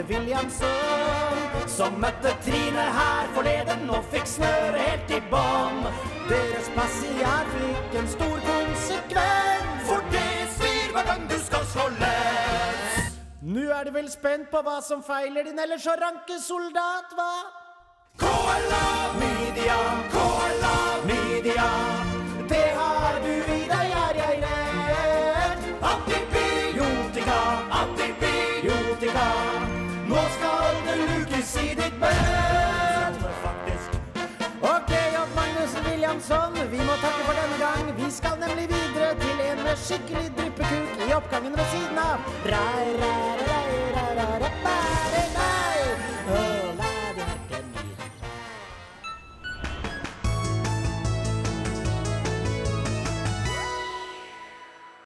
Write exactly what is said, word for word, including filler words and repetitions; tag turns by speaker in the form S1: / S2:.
S1: Williamson, som møtte Trine her forleden og fikk snøre helt i bånd. Deres plassier fikk en stor konsekvens, for det svir hver gang du skal slå løs. Nå er du vel spent på hva som feiler din ellers så ranke soldat, hva? K L A, Mydia, K L A, Mydia, det har du i deg, er jeg redd. Antibiotika, antibiotika, nå skal det lukes i ditt bød. Ok, Odd Magnus Williamson, vi må takke for denne gang. Vi skal nemlig videre til en med skikkelig dryppekuk i oppgangen ved siden av. Rai, rai, rai, rai, rai, rai.